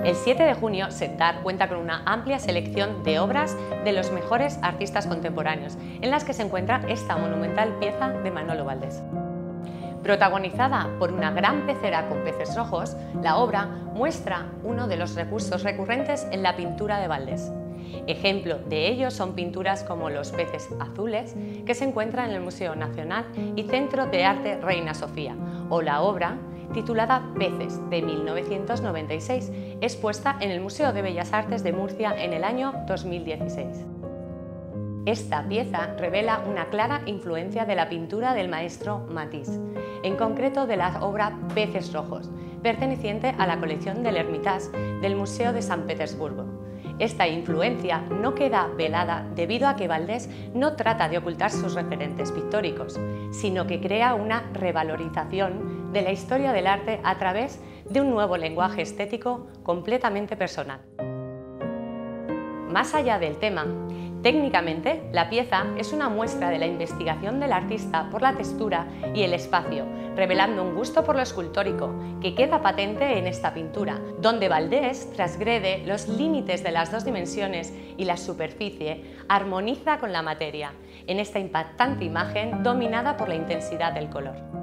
El 7 de junio, SEPDAR cuenta con una amplia selección de obras de los mejores artistas contemporáneos, en las que se encuentra esta monumental pieza de Manolo Valdés. Protagonizada por una gran pecera con peces rojos, la obra muestra uno de los recursos recurrentes en la pintura de Valdés. Ejemplo de ello son pinturas como los peces azules, que se encuentran en el Museo Nacional y Centro de Arte Reina Sofía, o la obra titulada Peces, de 1996, expuesta en el Museo de Bellas Artes de Murcia en el año 2016. Esta pieza revela una clara influencia de la pintura del maestro Matisse, en concreto de la obra Peces Rojos, perteneciente a la colección del Hermitage del Museo de San Petersburgo. Esta influencia no queda velada debido a que Valdés no trata de ocultar sus referentes pictóricos, sino que crea una revalorización de la historia del arte a través de un nuevo lenguaje estético completamente personal. Más allá del tema, técnicamente, la pieza es una muestra de la investigación del artista por la textura y el espacio, revelando un gusto por lo escultórico que queda patente en esta pintura, donde Valdés transgrede los límites de las dos dimensiones y la superficie armoniza con la materia, en esta impactante imagen dominada por la intensidad del color.